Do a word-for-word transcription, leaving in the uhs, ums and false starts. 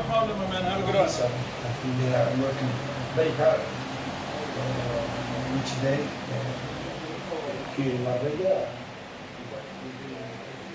problem, my man. Have a good one. So I think they are working very hard uh, each day uh, here in Marbella.